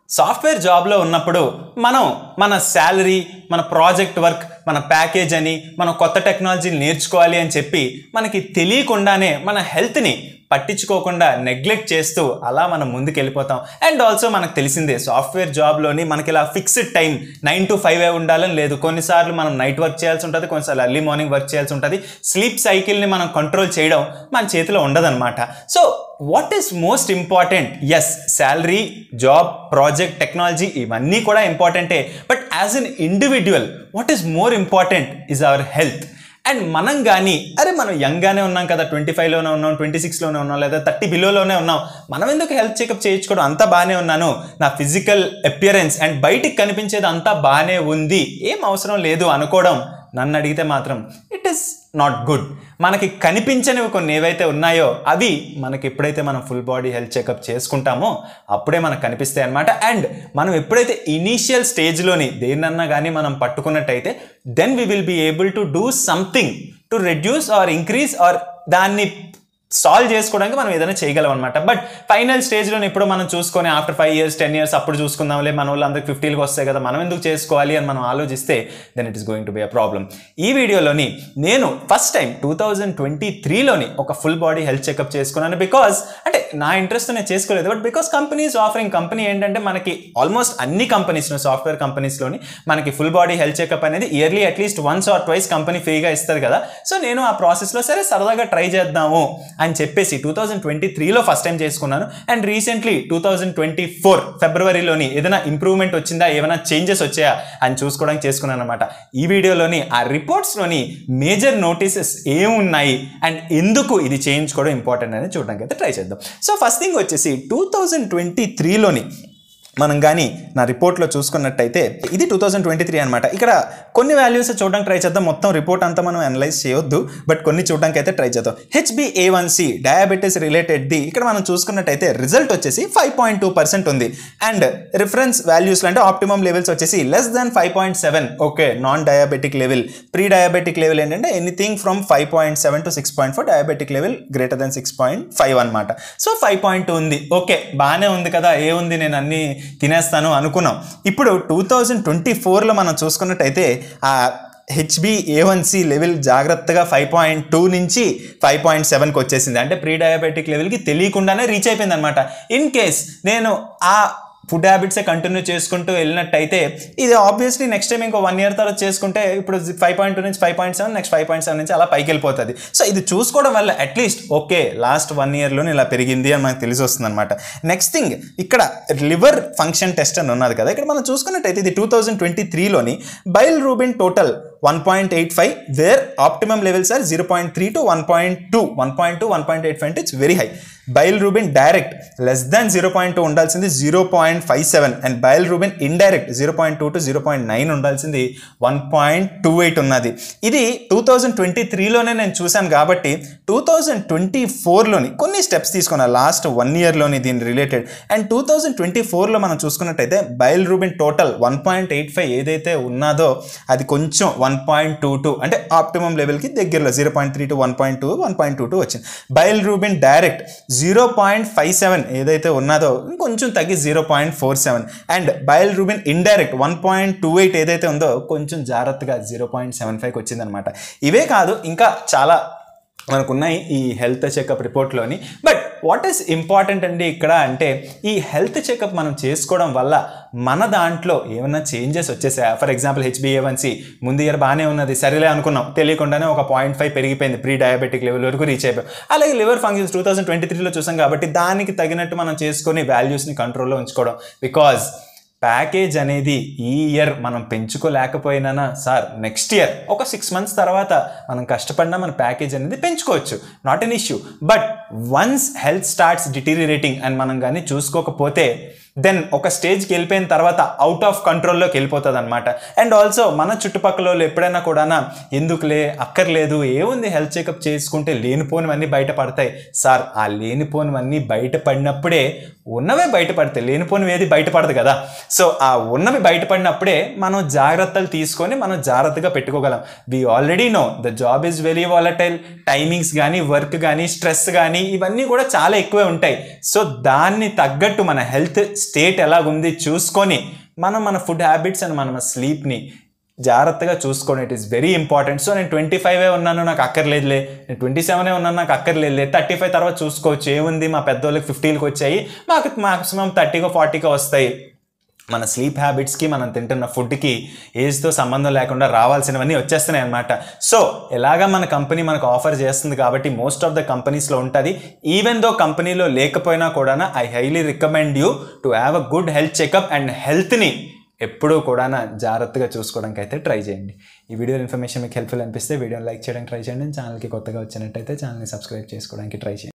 Software జాబ్లో ఉన్నప్పుడు మన శాలరీ, మన ప్రాజెక్ట్ వర్క్, మన ప్యాకేజ్ అని, మనం కొత్త టెక్నాలజీని నేర్చుకోవాలి అని చెప్పి మనకి తెలియకుండానే మన హెల్త్ని పట్టించుకోకుండా నెగ్లెక్ట్ చేస్తూ అలా మనం ముందుకు వెళ్ళిపోతాం. అండ్ ఆల్సో మనకు తెలిసిందే సాఫ్ట్వేర్ జాబ్లోని మనకి ఇలా ఫిక్స్డ్ టైం 9 to 5 ఉండాలని లేదు. కొన్నిసార్లు మనం నైట్ వర్క్ చేయాల్సి ఉంటుంది, కొన్నిసార్లు ఎర్లీ మార్నింగ్ వర్క్ చేయాల్సి ఉంటుంది. స్లీప్ సైకిల్ని మనం కంట్రోల్ చేయడం మన చేతిలో ఉండదన్నమాట. So what is most important? Yes, salary, job, project, technology ఇవన్నీ కూడా ఇంపార్టెంటే. But as an individual what is more important is our health. And మనం కానీ మనం యంగ్గానే ఉన్నాం కదా, 25లోనే ఉన్నాం, 26లోనే ఉన్నాం, లేదా 30 బిలోలోనే ఉన్నాం, మనం ఎందుకు హెల్త్ చెకప్ చేయించుకోవడం? అంతా బాగానే ఉన్నాను, నా ఫిజికల్ అపియరెన్స్ అండ్ బయటికి కనిపించేది అంతా బాగానే ఉంది, ఏం అవసరం లేదు అనుకోవడం నన్ను అడిగితే మాత్రం ఇట్ ఈస్ నాట్ గుడ్. మనకి కనిపించనివి కొన్ని ఏవైతే ఉన్నాయో అవి మనకి ఎప్పుడైతే మనం ఫుల్ బాడీ హెల్త్ చెకప్ చేసుకుంటామో అప్పుడే మనకు కనిపిస్తాయి అన్నమాట. అండ్ మనం ఎప్పుడైతే ఇనీషియల్ స్టేజ్లోని దేన్నన్నా కానీ మనం పట్టుకున్నట్టయితే then we will be able to do something to reduce or increase or దాన్ని సాల్వ్ చేసుకోవడానికి మనం ఏదైనా చేయగలం అనమాట. బట్ ఫైనల్ స్టేజ్లో ఇప్పుడు మనం చూసుకొని ఆఫ్టర్ 5 years 10 years అప్పుడు చూసుకుందాంలే, మన వాళ్ళందరికి 50కి వస్తాయి కదా, మనం ఎందుకు చేసుకోవాలి అని మనం ఆలోచిస్తే then it is going to be a problem. ఈ వీడియోలోని నేను ఫస్ట్ టైం 2023లోని ఒక ఫుల్ బాడీ హెల్త్ చెకప్ చేసుకున్నాను. బికాజ్ అంటే నా ఇంట్రెస్ట్ నేను చేసుకోలేదు, but because companies offering. Company ఏంటంటే మనకి ఆల్మోస్ట్ అన్ని కంపెనీస్లో, సాఫ్ట్వేర్ కంపెనీస్లోని మనకి ఫుల్ బాడీ హెల్త్ చెకప్ అనేది yearly at least once or twice company ఫ్రీగా ఇస్తుంది కదా. సో నేను ఆ ప్రాసెస్లో సరే సరదాగా ట్రై చేద్దాము అని చెప్పేసి 2023లో ఫస్ట్ టైం చేసుకున్నాను. అండ్ రీసెంట్లీ 2024 ఫిబ్రవరిలోని ఏదైనా ఇంప్రూవ్మెంట్ వచ్చిందా, ఏమైనా చేంజెస్ వచ్చాయా అని చూసుకోవడానికి చేసుకున్నాను అనమాట. ఈ వీడియోలోని ఆ రిపోర్ట్స్లోని మేజర్ నోటీసెస్ ఏమున్నాయి అండ్ ఎందుకు ఇది చేయించుకోవడం ఇంపార్టెంట్ అని చూడడానికి అయితే ట్రై చేద్దాం. సో ఫస్ట్ థింగ్ వచ్చేసి 2023లోని మనం కానీ నా రిపోర్ట్లో చూసుకున్నట్టయితే ఇది 2023 అనమాట. ఇక్కడ కొన్ని వాల్యూస్ చూడడానికి ట్రై చేద్దాం. మొత్తం రిపోర్ట్ అంతా మనం అనలైజ్ చేయొద్దు, బట్ కొన్ని చూడడానికి అయితే ట్రై చేద్దాం. HbA1c డయాబెటీస్ రిలేటెడ్ది ఇక్కడ మనం చూసుకున్నట్టయితే రిజల్ట్ వచ్చేసి 5.2% ఉంది. అండ్ రిఫరెన్స్ వాల్యూస్లో అంటే ఆప్టిమమ్ లెవెల్స్ వచ్చేసి less than 5.7. Okay, non diabetic level. Pre diabetic level ఏంటంటే anything from 5.7 to 6.4, diabetic level greater than 6.5 అనమాట. సో 5.2 ఉంది. ఓకే, బాగానే ఉంది కదా, ఏముంది నేను అన్ని తినేస్తాను అనుకున్నాం. ఇప్పుడు 2024లో మనం చూసుకున్నట్టయితే ఆ HbA1c లెవెల్ జాగ్రత్తగా 5.2 నుంచి 5.7కి వచ్చేసింది. అంటే ప్రీ డయాబెటిక్ లెవెల్కి తెలియకుండానే రీచ్ అయిపోయింది అనమాట. ఇన్ కేస్ నేను ఆ ఫుడ్ హ్యాబిట్సే కంటిన్యూ చేసుకుంటూ వెళ్ళినట్టయితే ఇది ఆబ్వియస్లీ నెక్స్ట్ టైం ఇంకో 1 year తర్వాత చేసుకుంటే ఇప్పుడు 5.2 నుంచి 5.7, నెక్స్ట్ 5.7 నుంచి అలా పైకి వెళ్ళిపోతుంది. సో ఇది చూసుకోవడం వల్ల అట్లీస్ట్ ఓకే లాస్ట్ 1 yearలోనే ఇలా పెరిగింది అని మనకు తెలిసి వస్తుంది అనమాట. నెక్స్ట్ థింగ్ ఇక్కడ లివర్ ఫంక్షన్ టెస్ట్ అని ఉన్నది కదా, ఇక్కడ మనం చూసుకున్నట్టయితే ఇది 2023లోని bilirubin total 1.85, where optimum levels are 0.3 to 1.2, 1.85 అంటే it's very high. Bilirubin direct less than 0.2 ఉండాల్సింది 0.57, and bilirubin indirect 0.2 to 0.9 ఉండాల్సింది 1.28 ఉన్నది. ఇది 2023లోనే నేను చూశాను కాబట్టి 2024లోని కొన్ని స్టెప్స్ తీసుకున్నా లాస్ట్ 1 yearలోని దీని రిలేటెడ్. అండ్ 2024లో మనం చూసుకున్నట్టయితే బైల్ రూబిన్ టోటల్ 1.85 ఏదైతే ఉన్నదో అది కొంచెం 1.22 అంటే ఆప్టిమమ్ లెవెల్కి దగ్గరలో 0.3 to 1.2, 1.22 వచ్చింది. బైల్ రూబిన్ డైరెక్ట్ 0.57 ఏదైతే ఉన్నదో కొంచెం తగ్గి 0.47, అండ్ బైల్ రూబిన్ ఇండైరెక్ట్ 1.28 ఏదైతే ఉందో కొంచెం జాగ్రత్తగా 0.75కి వచ్చిందనమాట. ఇవే కాదు ఇంకా చాలా మనకున్నాయి ఈ హెల్త్ చెకప్ రిపోర్ట్లోని. బట్ వాట్ ఈస్ ఇంపార్టెంట్ అండి ఇక్కడ అంటే ఈ హెల్త్ చెకప్ మనం చేసుకోవడం వల్ల మన దాంట్లో ఏమైనా చేంజెస్ వచ్చేసాయా? ఫర్ ఎగ్జాంపుల్ HbA1c ముందు ఇయర్ బాగానే ఉన్నది, సరేలే అనుకున్నాం, తెలియకుండానే ఒక 0.5 పెరిగిపోయింది, ప్రీ డయాబెటిక్ లెవెల్ వరకు రీచ్ అయిపోయాం. అలాగే లివర్ ఫంక్షన్స్ 2023లో చూసాం కాబట్టి దానికి తగినట్టు మనం చేసుకొని వాల్యూస్ని కంట్రోల్లో ఉంచుకోవడం. బికాజ్ ప్యాకేజ్ అనేది ఈ ఇయర్ మనం పెంచుకోలేకపోయినా సార్ నెక్స్ట్ ఇయర్ ఒక 6 months తర్వాత మనం కష్టపడినా మన ప్యాకేజ్ అనేది పెంచుకోవచ్చు, not an issue. But once health starts deteriorating అని మనం కానీ చూసుకోకపోతే దెన్ ఒక స్టేజ్కి వెళ్ళిపోయిన తర్వాత అవుట్ ఆఫ్ కంట్రోల్లోకి వెళ్ళిపోతుంది అనమాట. అండ్ ఆల్సో మన చుట్టుపక్కల వాళ్ళు ఎప్పుడైనా కూడా ఎందుకులే అక్కర్లేదు ఏముంది హెల్త్ చెకప్ చేసుకుంటే లేనిపోనివన్నీ బయటపడతాయి. సార్ ఆ లేనిపోనివన్నీ బయటపడినప్పుడే ఉన్నవే బయటపడతాయి, లేనిపోనివి ఏది బయటపడదు కదా. సో ఆ ఉన్నవి బయటపడినప్పుడే మనం జాగ్రత్తలు తీసుకొని మనం జాగ్రత్తగా పెట్టుకోగలం. We already know the job is very volatile, timings కానీ వర్క్ కానీ స్ట్రెస్ కానీ ఇవన్నీ కూడా చాలా ఎక్కువే ఉంటాయి. సో దాన్ని తగ్గట్టు మన హెల్త్ స్టేట్ ఎలాగుంది చూసుకొని మన ఫుడ్ హ్యాబిట్స్ అండ్ మన స్లీప్ని జాగ్రత్తగా చూసుకోండి. It is very important. So నేను 25 ఉన్నాను, నాకు అక్కర్లేదులే, నేను 27 ఉన్నాను, నాకు అక్కర్లేదులే, 35 తర్వాత చూసుకోవచ్చు, ఏముంది మా పెద్దోళ్ళకి 50కి వచ్చాయి, మాకు మాక్సిమం 30కో 40కో వస్తాయి. మన స్లీప్ హ్యాబిట్స్కి, మనం తింటున్న ఫుడ్కి ఏజ్తో సంబంధం లేకుండా రావాల్సినవన్నీ వచ్చేస్తున్నాయి అనమాట. సో ఎలాగా మన కంపెనీ మనకు ఆఫర్ చేస్తుంది కాబట్టి మోస్ట్ ఆఫ్ ద కంపెనీస్లో ఉంటుంది. ఈవెన్ దో కంపెనీలో లేకపోయినా కూడా I highly recommend you to have a good health checkup and హెల్త్ని ఎప్పుడూ కూడా జాగ్రత్తగా చూసుకోవడానికి అయితే ట్రై చేయండి. ఈ వీడియో ఇన్ఫర్మేషన్ మీకు హెల్ప్ఫుల్ అనిపిస్తే వీడియోని లైక్ చేయడానికి ట్రై చేయండి. ఛానల్కి కొత్తగా వచ్చినట్టయితే ఛానల్ని సబ్స్క్రైబ్ చేసుకోవడానికి ట్రై చేయండి.